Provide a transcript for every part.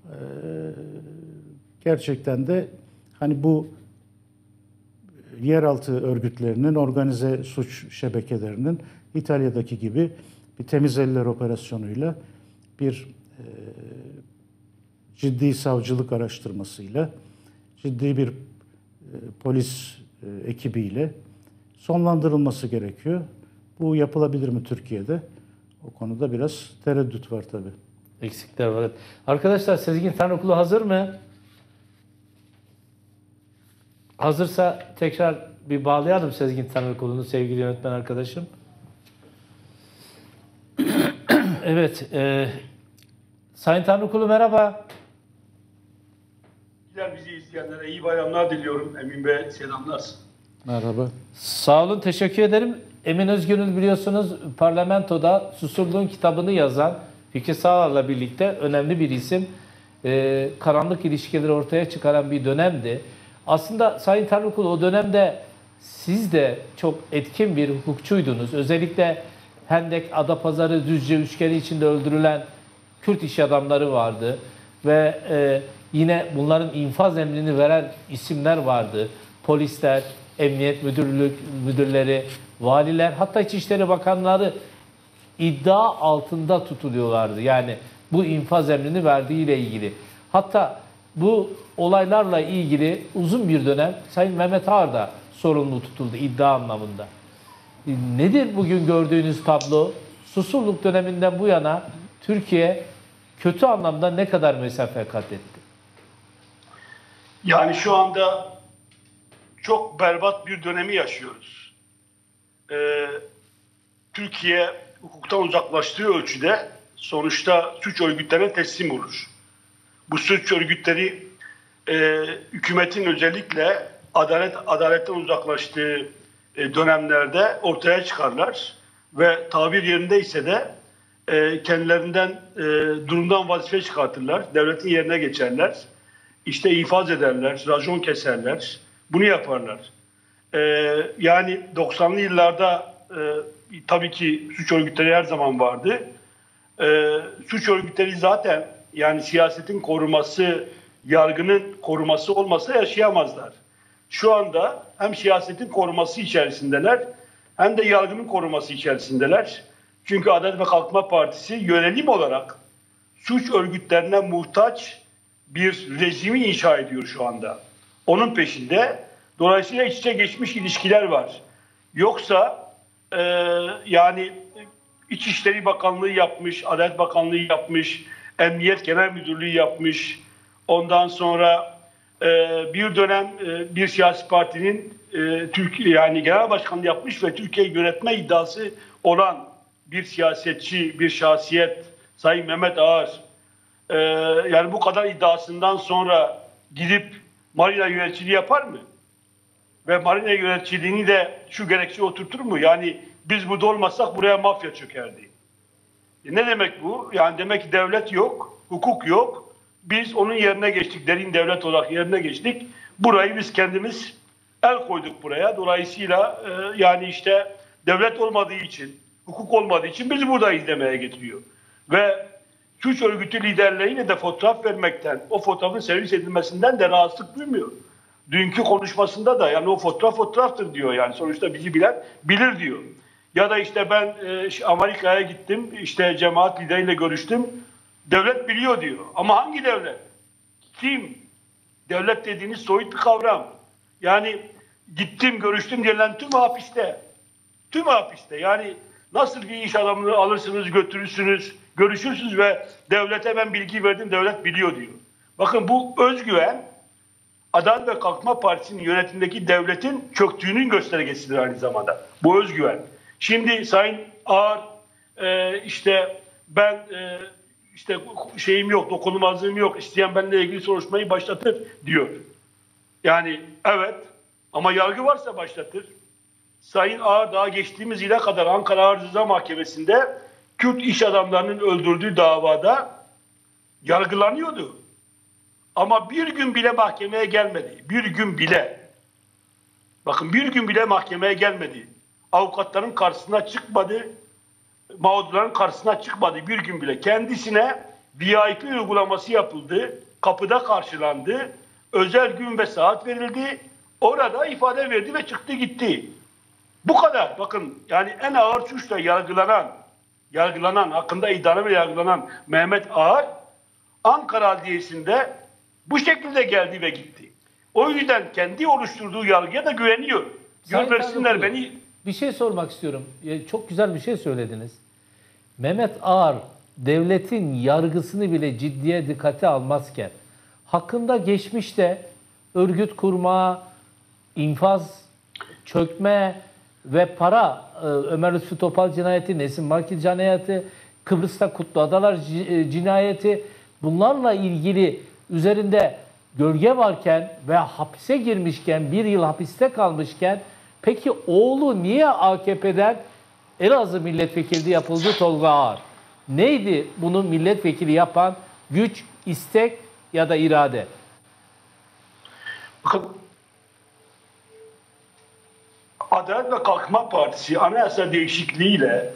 gerçekten de hani bu yeraltı örgütlerinin, organize suç şebekelerinin İtalya'daki gibi bir temiz eller operasyonuyla bir ciddi savcılık araştırmasıyla, ciddi bir polis ekibiyle sonlandırılması gerekiyor. Bu yapılabilir mi Türkiye'de? O konuda biraz tereddüt var tabii. Eksikler var. Evet. Arkadaşlar Sezgin Fen Okulu hazır mı? Hazırsa tekrar bir bağlayalım Sezgin Fen Okulu'nu sevgili yönetmen arkadaşım. Evet. Sayın Tanrıkulu merhaba. Bizi izleyenlere iyi bayramlar diliyorum. Emin Bey selamlar. Merhaba. Sağ olun, teşekkür ederim. Emin Özgür'ün biliyorsunuz parlamentoda Susurluğun kitabını yazan Fikri Sağlar'la birlikte önemli bir isim. Karanlık ilişkileri ortaya çıkaran bir dönemdi. Aslında Sayın Tanrıkulu o dönemde siz de çok etkin bir hukukçuydunuz. Özellikle Hendek, Adapazarı, Düzce üçgeni içinde öldürülen Kürt iş adamları vardı. Ve yine bunların infaz emrini veren isimler vardı. Polisler, emniyet müdürleri, valiler, hatta İçişleri Bakanları iddia altında tutuluyorlardı. Yani bu infaz emrini verdiğiyle ilgili. Hatta bu olaylarla ilgili uzun bir dönem Sayın Mehmet Ağar da sorumlu tutuldu iddia anlamında. Nedir bugün gördüğünüz tablo? Susurluk döneminden bu yana Türkiye kötü anlamda ne kadar mesafe kat etti? Yani şu anda çok berbat bir dönemi yaşıyoruz. Türkiye hukuktan uzaklaştığı ölçüde sonuçta suç örgütlerine teslim olur. Bu suç örgütleri hükümetin özellikle adaletten uzaklaştığı dönemlerde ortaya çıkarlar ve tabir yerindeyse de kendilerinden durumdan vazife çıkartırlar, devletin yerine geçerler, işte infaz ederler, racon keserler, bunu yaparlar. Yani 90'lı yıllarda tabii ki suç örgütleri her zaman vardı. Suç örgütleri zaten yani siyasetin koruması, yargının koruması olmasa yaşayamazlar. Şu anda hem siyasetin koruması içerisindeler hem de yargının koruması içerisindeler. Çünkü Adalet ve Kalkınma Partisi yönelim olarak suç örgütlerine muhtaç bir rejimi inşa ediyor şu anda. Onun peşinde. Dolayısıyla iç içe geçmiş ilişkiler var. Yoksa yani İçişleri Bakanlığı yapmış, Adalet Bakanlığı yapmış, Emniyet Genel Müdürlüğü yapmış. Ondan sonra bir dönem bir siyasi partinin Türkiye yani genel başkanlığı yapmış ve Türkiye'yi yönetme iddiası olan bir siyasetçi, bir şahsiyet Sayın Mehmet Ağar yani bu kadar iddiasından sonra gidip marina yöneticiliği yapar mı? Ve marina yöneticiliğini de şu gerekçeye oturtur mu? Yani biz burada olmazsak buraya mafya çökerdi. Ne demek bu? Yani demek ki devlet yok, hukuk yok. Biz onun yerine geçtik, derin devlet olarak yerine geçtik. Burayı biz kendimiz el koyduk buraya. Dolayısıyla yani işte devlet olmadığı için, hukuk olmadığı için bizi burada izlemeye getiriyor. Ve suç örgütü liderlerine de fotoğraf vermekten, o fotoğrafın servis edilmesinden de rahatsızlık duymuyor. Dünkü konuşmasında da yani o fotoğraf fotoğraftır diyor yani sonuçta bizi bilen bilir diyor. Ya da işte ben Amerika'ya gittim, işte cemaat lideriyle görüştüm, devlet biliyor diyor. Ama hangi devlet? Kim? Devlet dediğiniz soyut bir kavram. Yani gittim, görüştüm denilen tüm hapiste. Tüm hapiste. Yani nasıl bir iş adamını alırsınız, götürürsünüz, görüşürsünüz ve devlete ben bilgi verdim, devlet biliyor diyor. Bakın bu özgüven, Adalet ve Kalkınma Partisi'nin yönetimindeki devletin çöktüğünün göstergesidir aynı zamanda. Bu özgüven. Şimdi Sayın Ağar işte ben işte şeyim yok, dokunulmazlığım yok, isteyen benimle ilgili soruşturmayı başlatır diyor. Yani evet ama yargı varsa başlatır. Sayın Ağar daha geçtiğimiz yıla kadar Ankara Ağır Ceza Mahkemesi'nde Kürt iş adamlarının öldürdüğü davada yargılanıyordu. Ama bir gün bile mahkemeye gelmedi. Bir gün bile. Bakın bir gün bile mahkemeye gelmedi. Avukatların karşısına çıkmadı. Mağdurların karşısına çıkmadı bir gün bile. Kendisine VIP uygulaması yapıldı. Kapıda karşılandı. Özel gün ve saat verildi. Orada ifade verdi ve çıktı gitti. Bu kadar. Bakın yani en ağır suçla yargılanan, hakkında iddianame ve yargılanan Mehmet Ağar Ankara Adliyesi'nde bu şekilde geldi ve gitti. O yüzden kendi oluşturduğu yargıya da güveniyor. Göndersinler beni. Bir şey sormak istiyorum. Çok güzel bir şey söylediniz. Mehmet Ağar devletin yargısını bile ciddiye dikkate almazken hakkında geçmişte örgüt kurma, infaz, çökme ve para, Ömer Lütfü Topal cinayeti, Nesim Marki cinayeti, Kıbrıs'ta Kutlu Adalar cinayeti, bunlarla ilgili üzerinde gölge varken ve hapise girmişken, 1 yıl hapiste kalmışken, peki oğlu niye AKP'den Elazığ milletvekili yapıldı Tolga Ağar? Neydi bunu milletvekili yapan güç, istek ya da irade? Bakın, Adalet ve Kalkınma Partisi anayasa değişikliğiyle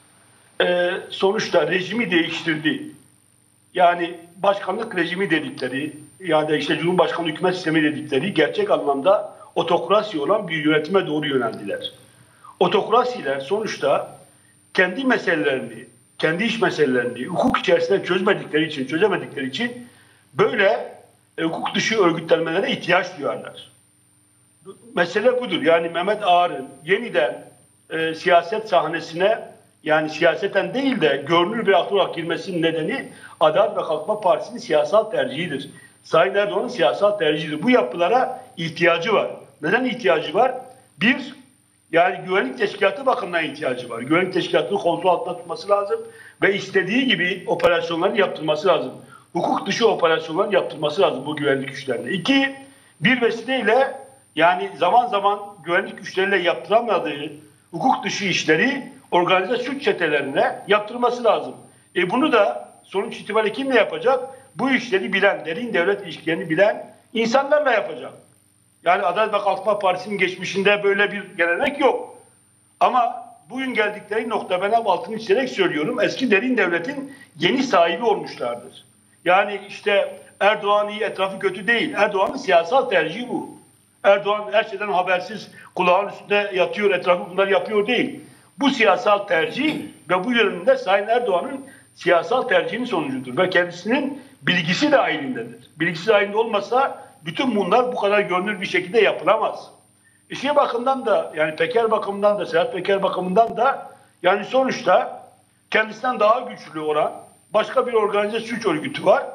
sonuçta rejimi değiştirdi. Yani başkanlık rejimi dedikleri ya da işte Cumhurbaşkanlığı hükümet sistemi dedikleri gerçek anlamda otokrasi olan bir yönetime doğru yöneldiler. Otokrasiler sonuçta kendi meselelerini, kendi iş meselelerini hukuk içerisinde çözemedikleri için böyle hukuk dışı örgütlenmelere ihtiyaç duyarlar. Mesele budur. Yani Mehmet Ağar'ın yeniden siyaset sahnesine, yani siyaseten değil de görünür bir aktör olarak girmesinin nedeni Adalet ve Kalkınma Partisi'nin siyasal tercihidir. Sayın Erdoğan'ın siyasal tercihidir. Bu yapılara ihtiyacı var. Neden ihtiyacı var? Bir, yani güvenlik teşkilatı bakımından ihtiyacı var. Güvenlik teşkilatını kontrol altında tutması lazım ve istediği gibi operasyonları yaptırması lazım. Hukuk dışı operasyonları yaptırması lazım bu güvenlik güçlerine. İki, bir vesileyle yani zaman zaman güvenlik güçleriyle yaptıramadığı hukuk dışı işleri organize suç çetelerine yaptırması lazım. Bunu da sonuç itibariyle kimle yapacak? Bu işleri bilen, derin devlet ilişkilerini bilen insanlarla yapacak. Yani Adalet ve Kalkınma Partisi'nin geçmişinde böyle bir gelenek yok. Ama bugün geldikleri nokta, ben hep altını çizerek söylüyorum, eski derin devletin yeni sahibi olmuşlardır. Yani işte Erdoğan iyi, etrafı kötü değil. Erdoğan'ın siyasal tercihi bu. Erdoğan her şeyden habersiz kulağın üstünde yatıyor, etrafı bunları yapıyor değil. Bu siyasal tercih ve bu yönünde Sayın Erdoğan'ın siyasal tercihinin sonucudur. Ve kendisinin bilgisi de dahilинdedir. Bilgisi dahilinde olmasa bütün bunlar bu kadar görünür bir şekilde yapılamaz. Şey bakımından da, yani Peker bakımından da, Sedat Peker bakımından da, yani sonuçta kendisinden daha güçlü olan başka bir organize suç örgütü var.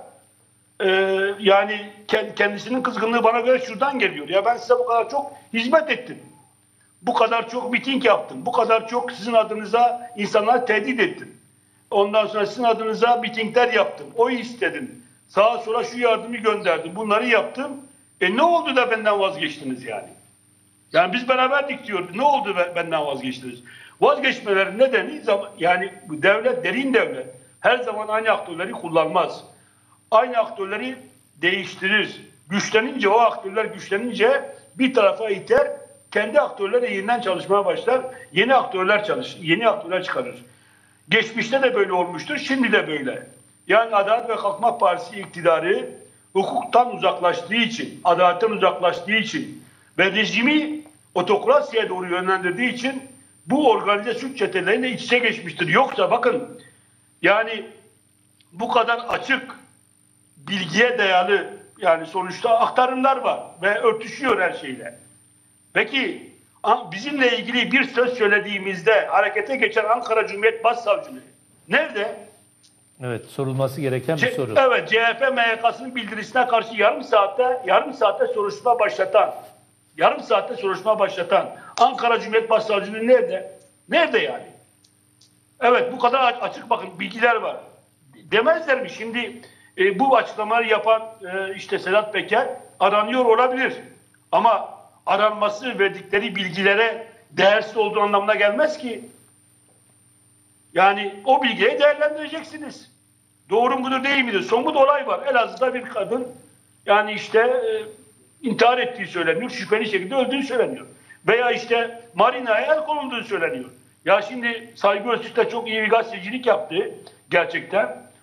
Yani kendisinin kızgınlığı bana göre şuradan geliyor. Ya ben size bu kadar çok hizmet ettim. Bu kadar çok miting yaptım. Bu kadar çok sizin adınıza insanları tehdit ettim. Ondan sonra sizin adınıza mitingler yaptım. Oy istedim. Sağa sola şu yardımı gönderdim. Bunları yaptım. Ne oldu da benden vazgeçtiniz yani? Yani biz beraberdik diyorduk. Ne oldu benden vazgeçtiniz? Vazgeçmelerin nedeni yani bu devlet, derin devlet her zaman aynı aktörleri kullanmaz. Aynı aktörleri değiştirir. Güçlenince, o aktörler güçlenince bir tarafa iter, kendi aktörleri yeniden çalışmaya başlar. Yeni aktörler çıkarır. Geçmişte de böyle olmuştur, şimdi de böyle. Yani Adalet ve Kalkınma Partisi iktidarı hukuktan uzaklaştığı için, adaletten uzaklaştığı için ve rejimi otokrasiye doğru yönlendirdiği için bu organize suç çeteleriyle iç içe geçmiştir. Yoksa bakın, yani bu kadar açık, bilgiye dayalı, yani sonuçta aktarımlar var ve örtüşüyor her şeyle. Peki bizimle ilgili bir söz söylediğimizde harekete geçen Ankara Cumhuriyet Başsavcılığı nerede? Evet, sorulması gereken bir soru. Evet, CHP MYK'sının bildirisine karşı yarım saatte soruşturma başlatan Ankara Cumhuriyet Başsavcılığı nerede? Nerede yani? Evet, bu kadar açık, bakın bilgiler var. Demezler mi? Şimdi bu açıklamaları yapan işte Sedat Peker aranıyor olabilir. Ama aranması verdikleri bilgilere değersiz olduğu anlamına gelmez ki. Yani o bilgiyi değerlendireceksiniz. Doğru mudur değil midir? Somut olay var. Elazığ'da bir kadın yani işte intihar ettiği söyleniyor. Şüpheli şekilde öldüğü söyleniyor. Veya işte marinaya el konulduğu söyleniyor. Ya şimdi Saygı Öztürk de çok iyi bir gazetecilik yaptı gerçekten.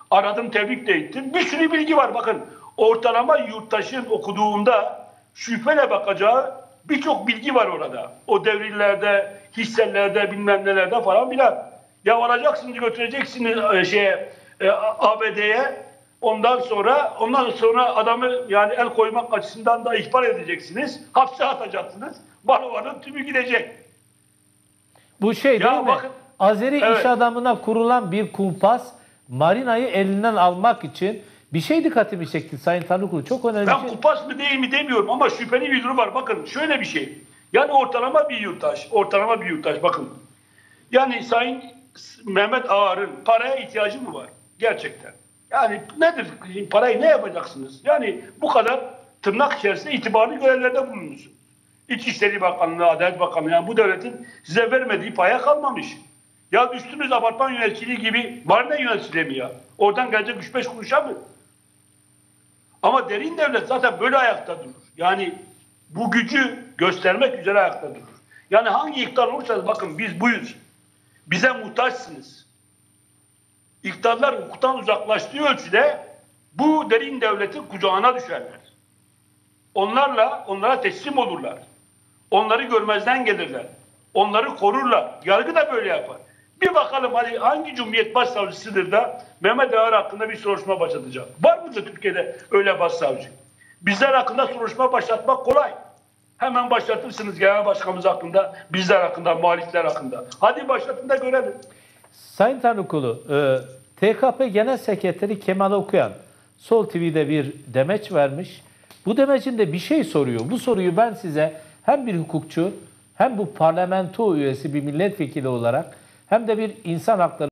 Aradım, tebrik de ettim. Bir sürü bilgi var. Bakın, ortalama yurttaşın okuduğunda şüpheyle bakacağı birçok bilgi var orada. O devrirlerde, hisselerde, bilmem nelerde falan filan. Ya alacaksınız, götüreceksiniz ABD'ye. Ondan sonra adamı yani el koymak açısından da ihbar edeceksiniz. Hapse atacaksınız. Baroların tümü gidecek. Bu şey Ya değil mi? bakın, Azeri evet. iş adamına kurulan bir kumpas, marinayı elinden almak için bir şey dikkatimi çekti Sayın Tanrıkulu. Çok önemli bir Ben şey. kupas mı değil mi demiyorum ama şüpheli bir durum var. Bakın şöyle bir şey. Yani ortalama bir yurttaş bakın. Yani Sayın Mehmet Ağar'ın paraya ihtiyacı mı var? Gerçekten. Yani nedir? Parayı ne yapacaksınız? Yani bu kadar tırnak içerisinde itibarlı görevlerde bulunmuşsun. İçişleri Bakanlığı, Adalet Bakanlığı, yani bu devletin size vermediği paya kalmamış. Ya düştünüz apartman yöneticiliği gibi marina yöneticiliği mi ya? Oradan gelecek 3-5 kuruşa mı? Ama derin devlet zaten böyle ayakta durur. Yani bu gücü göstermek üzere ayakta durur. Yani hangi iktidar olursanız bakın biz buyuz. Bize muhtaçsınız. İktidarlar hukuktan uzaklaştığı ölçüde bu derin devletin kucağına düşerler. Onlara teslim olurlar. Onları görmezden gelirler. Onları korurlar. Yargı da böyle yapar. Bir bakalım hadi hangi Cumhuriyet Başsavcısıdır da Mehmet Ağar hakkında bir soruşturma başlatacak. Var mıdır Türkiye'de öyle başsavcı? Bizler hakkında soruşturma başlatmak kolay. Hemen başlatırsınız genel başkanımız hakkında, bizler hakkında, muhalifler hakkında. Hadi başlatın da görelim. Sayın Tanrıkulu, TKP Genel Sekreteri Kemal Okuyan Sol TV'de bir demeç vermiş. Bu demecinde bir şey soruyor. Bu soruyu ben size hem bir hukukçu hem bu parlamento üyesi bir milletvekili olarak hem de bir insan hakları